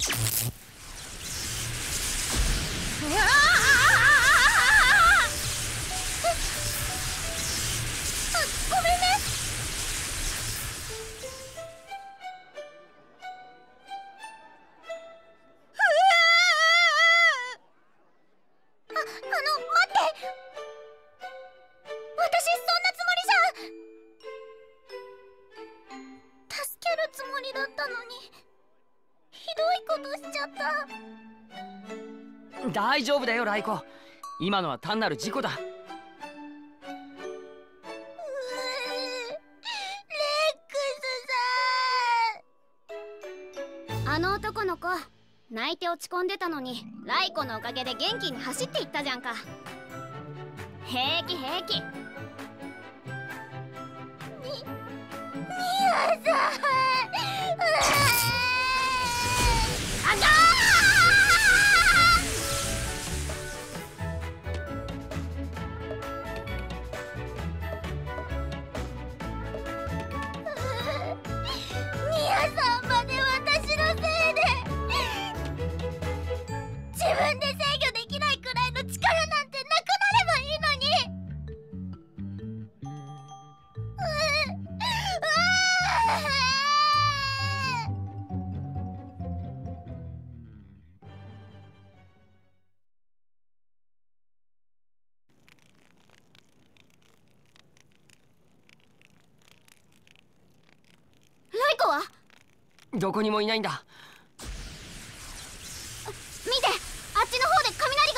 うわごめんね。待って、私そんなつもりじゃ。助けるつもりだったのにひどいことしちゃった。 大丈夫だよライコ、今のは単なる事故だ。 あの男の子泣いて落ち込んでたのにライコのおかげで元気に走っていったじゃんか。平気平気。ミアさん、あがミアさんまで私のせいで自分で制御できないくらいの力なんてなくなればいいのに。ライコは？ どこにもいないんだ。 見て、あっちの方で雷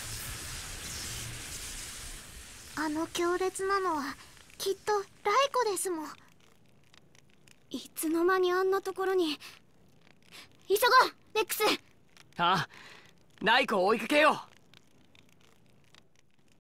が。あの強烈なのはきっとライコですもん。いつの間にあんなところに。急ごうレックス。 ああ、ライコを追いかけよう。